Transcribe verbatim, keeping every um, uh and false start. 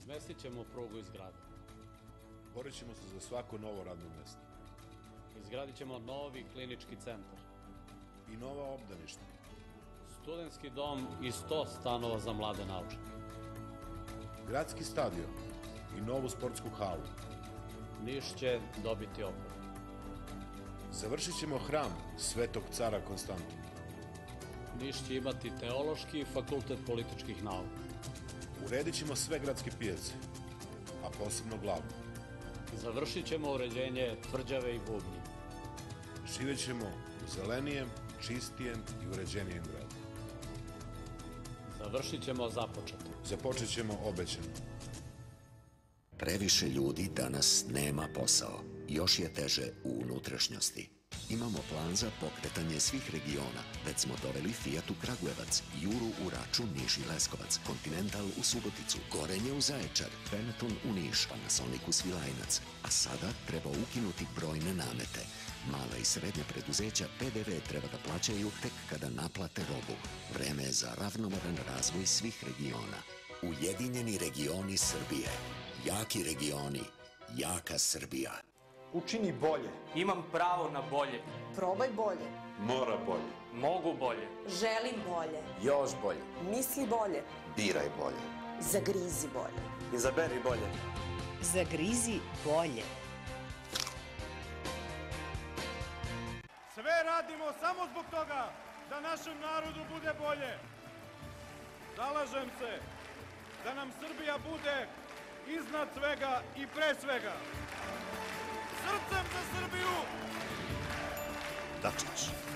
Izmestit ćemo prugu iz grada. Borit ćemo se za svako novo radno mesto. Izgradit ćemo novi klinički centar. I nova obdaništa. Studentski dom i sto stanova za mlade naučnike. Gradski stadion i novu sportsku halu. Niš će dobiti opremu. Završit ćemo hram Svetog cara Konstantina. Niš će imati teološki fakultet političkih nauka. Uredit ćemo sve gradske pijace, a posebno glavnu. Završit ćemo uređenje tvrđave i bubnji. Živjet ćemo u zelenijem, čistijem i uređenijem gradu. Završit ćemo započeto. Započet ćemo obećano. Previše ljudi danas nema posao. Još je teže u unutrašnjosti. Imamo plan za pokretanje svih regiona. Već smo doveli Fiat u Kragujevac, Juru u Raču, Niš i Leskovac, Continental u Suboticu, Gorenje u Zaječar, Benetton u Niš, Panasonic u Svilajnac. A sada treba ukinuti brojne namete. Mala i srednja preduzeća P D V treba da plaćaju tek kada naplate robu. Vreme je za ravnomeran razvoj svih regiona. Ujedinjeni regioni Srbije. Jaki regioni. Jaka Srbija. Učini bolje. Imam pravo na bolje. Probaj bolje. Mora bolje. Mogu bolje. Želim bolje. Još bolje. Misli bolje. Biraj bolje. Zagrizi bolje. Izaberi bolje. Zagrizi bolje. Sve radimo samo zbog toga da našem narodu bude bolje. Zalažem se da nam Srbija bude iznad svega i pre svega. Srcem za Srbiju! Dačić.